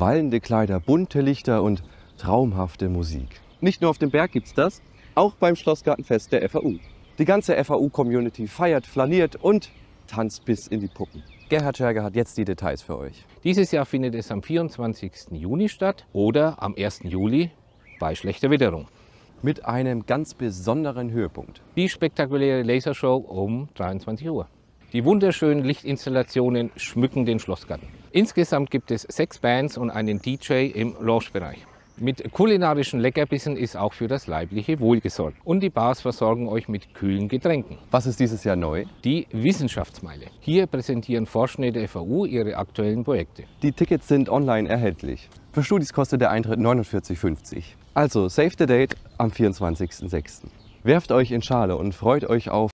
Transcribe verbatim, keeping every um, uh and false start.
Wallende Kleider, bunte Lichter und traumhafte Musik. Nicht nur auf dem Berg gibt's das, auch beim Schlossgartenfest der F A U. Die ganze F A U-Community feiert, flaniert und tanzt bis in die Puppen. Gerhard Scherger hat jetzt die Details für euch. Dieses Jahr findet es am vierundzwanzigsten Juni statt oder am ersten Juli bei schlechter Witterung. Mit einem ganz besonderen Höhepunkt. Die spektakuläre Lasershow um dreiundzwanzig Uhr. Die wunderschönen Lichtinstallationen schmücken den Schlossgarten. Insgesamt gibt es sechs Bands und einen D J im Loungebereich. Mit kulinarischen Leckerbissen ist auch für das leibliche Wohl gesorgt. Und die Bars versorgen euch mit kühlen Getränken. Was ist dieses Jahr neu? Die Wissenschaftsmeile. Hier präsentieren Forschende der F A U ihre aktuellen Projekte. Die Tickets sind online erhältlich. Für Studis kostet der Eintritt neunundvierzig fünfzig. Also save the date am vierundzwanzigsten sechsten Werft euch in Schale und freut euch auf